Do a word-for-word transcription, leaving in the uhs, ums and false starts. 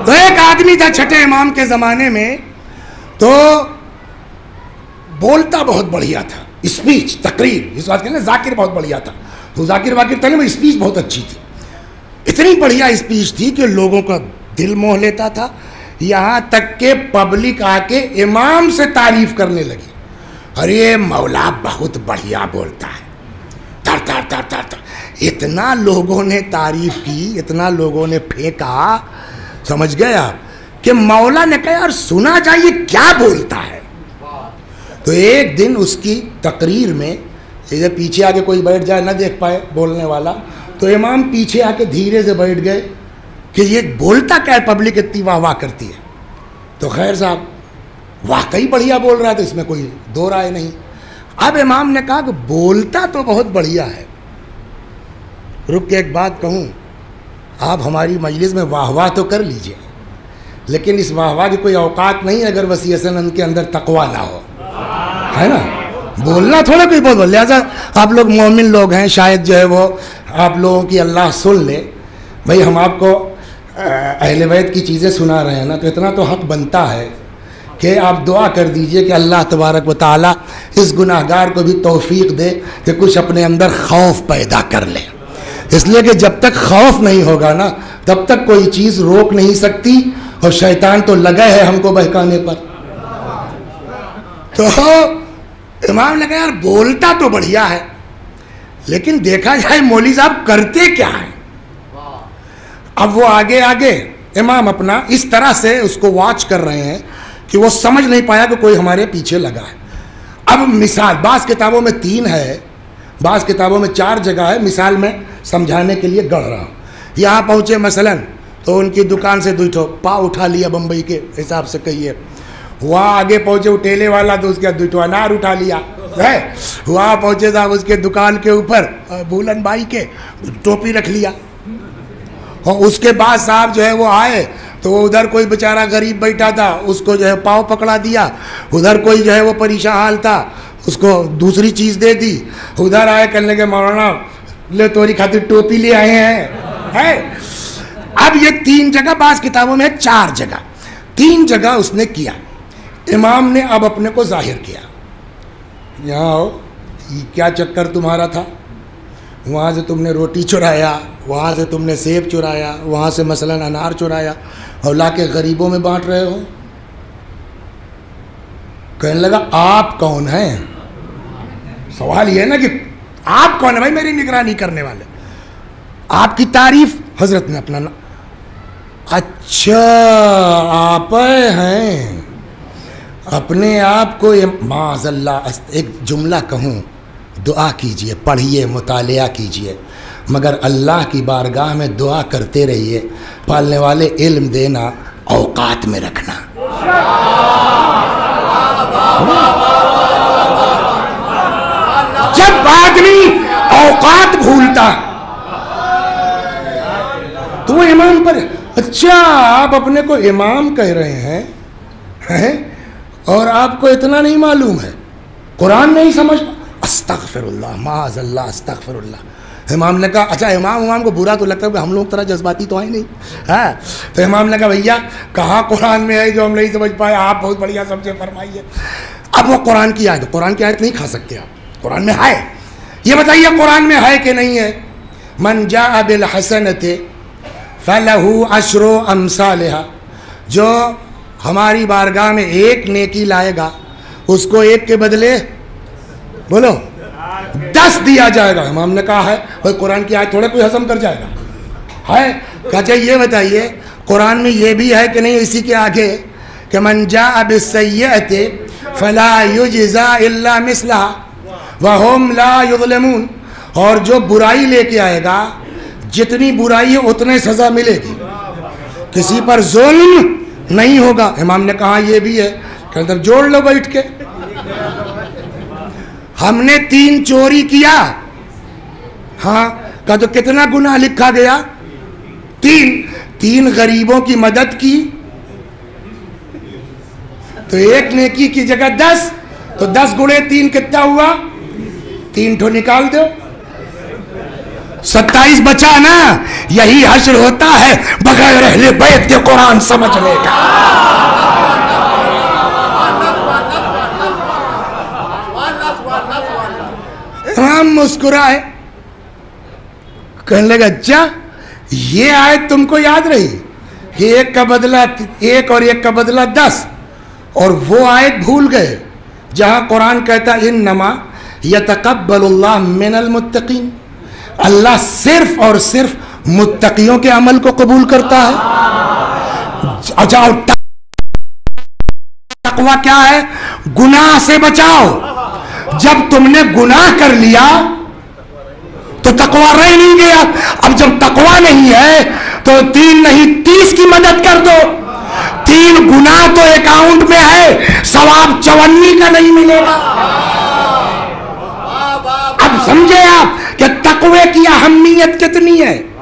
तो एक आदमी था छठे इमाम के ज़माने में, तो बोलता बहुत बढ़िया था, स्पीच तकरीर इस बात के ना, जाकिर बहुत बढ़िया था। तो जाकिर वाकिर था नहीं, स्पीच बहुत अच्छी थी, इतनी बढ़िया स्पीच थी कि लोगों का दिल मोह लेता था। यहाँ तक के पब्लिक आके इमाम से तारीफ करने लगी, अरे मौला बहुत बढ़िया बोलता है, तर तर तर तर तर। इतना लोगों ने तारीफ की, इतना लोगों ने फेंका, समझ गए आप, कि मौला ने कहा यार सुना जाइए क्या बोलता है। तो एक दिन उसकी तकरीर में इधर पीछे आके कोई बैठ जाए ना देख पाए बोलने वाला, तो इमाम पीछे आके धीरे से बैठ गए कि ये बोलता क्या है, पब्लिक इतनी वाह वाह करती है। तो खैर साहब वाकई बढ़िया बोल रहा था, इसमें कोई दो राय नहीं। अब इमाम ने कहा कि बोलता तो बहुत बढ़िया है, रुक के एक बात कहूँ, आप हमारी मजलिस में वाह वाह तो कर लीजिए, लेकिन इस वाह वाह की कोई औकात नहीं अगर वसी सनन के अंदर तकवा ना हो, है ना। बोलना थोड़ा कोई बहुत बोल, लिहाजा आप लोग मोमिन लोग हैं, शायद जो है वो आप लोगों की अल्लाह सुन ले। भाई हम आपको अहले बैत की चीज़ें सुना रहे हैं ना, तो इतना तो हक बनता है कि आप दुआ कर दीजिए कि अल्लाह तबारक व तआला इस गुनाहगार को भी तौफीक दे कि कुछ अपने अंदर खौफ पैदा कर ले। इसलिए कि जब तक खौफ नहीं होगा ना, तब तक कोई चीज़ रोक नहीं सकती, और शैतान तो लगा है हमको बहकाने पर। तो इमाम ने कहा यार बोलता तो बढ़िया है, लेकिन देखा जाए मौलवी साहब करते क्या है। अब वो आगे आगे इमाम अपना इस तरह से उसको वॉच कर रहे हैं कि वो समझ नहीं पाया कि कोई हमारे पीछे लगा है। अब मिसाल बाज़ किताबों में तीन है, बाज़ किताबों में चार जगह है, मिसाल में समझाने के लिए गढ़ रहा हूँ। यहाँ पहुँचे मसलन, तो उनकी दुकान से दो ठो पाव उठा लिया बम्बई के हिसाब से कहिए। वहाँ आगे पहुँचे वो ठेले वाला, तो उसके दो ठो अनार उठा लिया है। वहाँ पहुँचे साहब उसके दुकान के ऊपर भूलन भाई के टोपी रख लिया। और उसके बाद साहब जो है वो आए, तो वो उधर कोई बेचारा गरीब बैठा था, उसको जो है पाँव पकड़ा दिया। उधर कोई जो है वो परेशान हाल था, उसको दूसरी चीज़ दे दी। उधर आए करने के मौलाना ले तोरी खातिर टोपी ले आए हैं है। अब ये तीन जगह बाज़ किताबों में, चार जगह, तीन जगह उसने किया। इमाम ने अब अपने को जाहिर किया, यहाँ आओ, ये क्या चक्कर तुम्हारा था, वहाँ से तुमने रोटी चुराया, वहाँ से तुमने सेब चुराया, वहाँ से मसलन अनार चुराया, और ला के गरीबों में बांट रहे हो। कहने लगा आप कौन हैं। सवाल ये है ना कि आप कौन है भाई मेरी निगरानी करने वाले, आपकी तारीफ। हजरत ने अपना ना, अच्छा आप हैं, अपने आप को ये माज़अल्लाह। एक जुमला कहूँ, दुआ कीजिए, पढ़िए, मुतालिया कीजिए, मगर अल्लाह की बारगाह में दुआ करते रहिए, पालने वाले इल्म देना, औकात में रखना। जब आदमी औकात भूलता तो वो इमाम पर, अच्छा आप अपने को इमाम कह रहे हैं, हैं? और आपको इतना नहीं मालूम है, कुरान नहीं समझ, अस्तगफिरुल्लाह माज़अल्लाह अस्तगफिरुल्लाह। इमाम ने कहा अच्छा, इमाम इमाम को बुरा तो लगता है कि हम लोग तरह जज्बाती तो आए नहीं है। तो इमाम ने कहा भैया कहाँ कुरान में है जो हम नहीं समझ पाए, आप बहुत बढ़िया समझे, फरमाइए। अब वो कुरान की आयत, कुरान की आयत नहीं खा सकते आप, कुरान में है, ये बताइए कुरान में है कि नहीं है। मन जाअ बिल हसनति फलहु अशरु अमसालिहा, जो हमारी बारगाह में एक नेकी लाएगा उसको एक के बदले बोलो दस दिया जाएगा। इमाम ने कहा है भाई कुरान की आयत थोड़ा कोई हजम कर जाएगा है। अच्छा ये बताइए कुरान में ये भी है कि नहीं इसी के आगे कि मन जाअ बिस्सय्यअति फला युजज़ा इल्ला मिस्लहा व हुम ला युज़लमून, और जो बुराई लेके आएगा जितनी बुराई है उतने सज़ा मिलेगी, किसी पर जुल्म नहीं होगा। इमाम ने कहा ये भी है, कहते तब जोड़ लो बैठ के। हमने तीन चोरी किया, हाँ का तो कितना गुनाह लिखा गया, तीन तीन गरीबों की मदद की तो एक नेकी की जगह दस, तो दस गुणे तीन कितना हुआ, तीन ठो निकाल दो, सत्ताईस बचा ना, यही हश्र होता है बगैर अहले बैत के कुरान समझने का। हम मुस्कुराए, कहने लगा अच्छा ये आयत तुमको याद रही कि एक का बदला एक और एक का बदला दस, और वो आयत भूल गए जहां कुरान कहता इन नमा यतक़ब्बलुल्लाह मिनल मुत्तक़ीन, अल्लाह सिर्फ और सिर्फ मुत्तकियों के अमल को कबूल करता है। जाओ, तकवा क्या है? गुनाह से बचाओ। जब तुमने गुनाह कर लिया तो तकवा रह नहीं गया। अब जब तकवा नहीं है तो तीन नहीं तीस की मदद कर दो। तीन गुनाह तो अकाउंट में है, सवाब चवन्नी का नहीं मिलेगा। अब समझे आप कि तकवे की अहमियत कितनी है।